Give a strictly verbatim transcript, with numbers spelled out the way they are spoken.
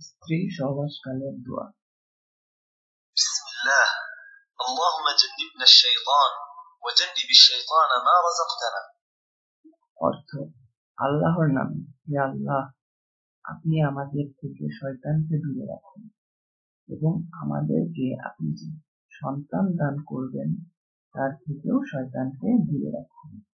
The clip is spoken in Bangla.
স্ত্রী সহবাসকালের দোয়া। বিসমিল্লাহ আল্লাহুম্মা জান্নিবনা আশ-শাইতান ওয়া জান্নিবিশ শাইতানা মা রাযাকতানা। অর্থ, আল্লাহর নামে, হে আল্লাহ, আপনি আমাদের থেকে শয়তানকে দূরে রাখুন এবং আমাদেরকে আপনি যে সন্তান দান করবেন তার থেকেও শয়তানকে দূরে রাখুন।